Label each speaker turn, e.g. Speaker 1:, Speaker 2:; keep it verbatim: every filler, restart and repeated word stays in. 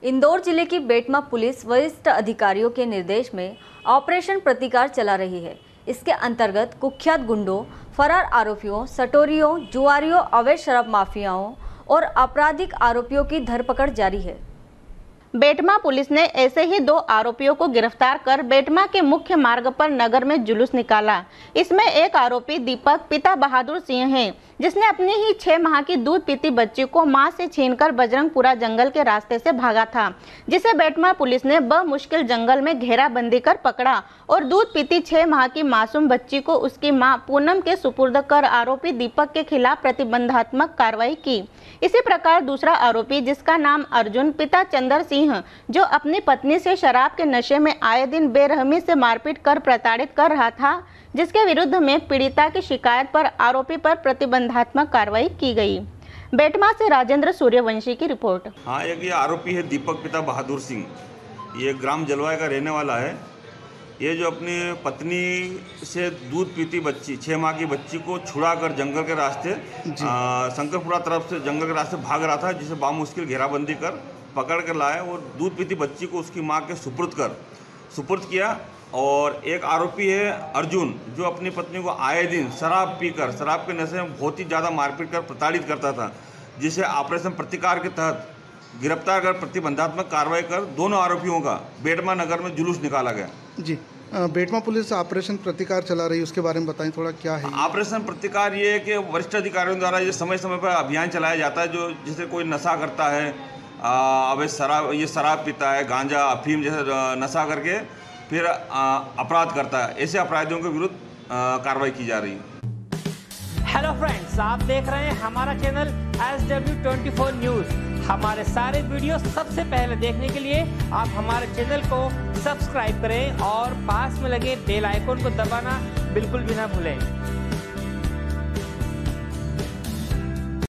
Speaker 1: इंदौर जिले की बेटमा पुलिस वरिष्ठ अधिकारियों के निर्देश में ऑपरेशन प्रतिकार चला रही है। इसके अंतर्गत कुख्यात गुंडों, फरार आरोपियों, सटोरियों, जुआरियों, अवैध शराब माफियाओं और आपराधिक आरोपियों की धरपकड़ जारी है।
Speaker 2: बेटमा पुलिस ने ऐसे ही दो आरोपियों को गिरफ्तार कर बेटमा के मुख्य मार्ग पर नगर में जुलूस निकाला। इसमें एक आरोपी दीपक पिता बहादुर सिंह है, जिसने अपनी ही छह माह की दूध पीती बच्ची को मां से छीनकर बजरंगपुरा जंगल के रास्ते से भागा था, जिसे बेटमा पुलिस ने बमुश्किल जंगल में घेराबंदी कर पकड़ा और दूध पीती छह माह की मासूम बच्ची को उसकी मां पूनम के सुपुर्द कर आरोपी दीपक के खिलाफ प्रतिबंधात्मक कार्रवाई की। इसी प्रकार दूसरा आरोपी, जिसका नाम अर्जुन पिता चंदर सिंह, जो अपनी पत्नी से शराब के नशे में आए दिन बेरहमी से मारपीट कर प्रताड़ित कर रहा था, जिसके विरुद्ध में पीड़िता की शिकायत पर आरोपी पर प्रतिबंधात्मक कार्रवाई की गई। बेटमा से राजेंद्र सूर्यवंशी की रिपोर्ट।
Speaker 3: हाँ, एक ये आरोपी है दीपक पिता बहादुर सिंह, ये ग्राम जलवाय का रहने वाला है। ये जो अपनी पत्नी से दूध पीती बच्ची, छः माह की बच्ची को छुड़ा कर जंगल के रास्ते शंकरपुरा तरफ से जंगल के रास्ते भाग रहा था, जिसे बामुश्किल घेराबंदी कर पकड़ कर लाए और दूध पीती बच्ची को उसकी मां के सुपुर्द कर सुपुर्द किया। और एक आरोपी है अर्जुन, जो अपनी पत्नी को आए दिन शराब पीकर शराब के नशे में बहुत ही ज़्यादा मारपीट कर प्रताड़ित करता था, जिसे ऑपरेशन प्रतिकार के तहत गिरफ्तार कर प्रतिबंधात्मक कार्रवाई कर दोनों आरोपियों का बेटमा नगर में जुलूस निकाला गया।
Speaker 4: जी, बेटमा पुलिस ऑपरेशन प्रतिकार चला रही है, उसके बारे में बताएं थोड़ा, क्या है
Speaker 3: ऑपरेशन प्रतिकार? ये है कि वरिष्ठ अधिकारियों द्वारा ये समय समय पर अभियान चलाया जाता है। जो जैसे कोई नशा करता है, अवैध शराब ये शराब पीता है, गांजा अफीम जैसे नशा करके फिर अपराध करता है, ऐसे अपराधियों के विरुद्ध कार्रवाई की जा रही है।
Speaker 5: हेलो फ्रेंड्स, आप देख रहे हैं हमारा channel S W twenty four news. हमारे सारे वीडियो सबसे पहले देखने के लिए आप हमारे चैनल को सब्सक्राइब करें और पास में लगे बेल आइकन को दबाना बिल्कुल भी ना भूलें।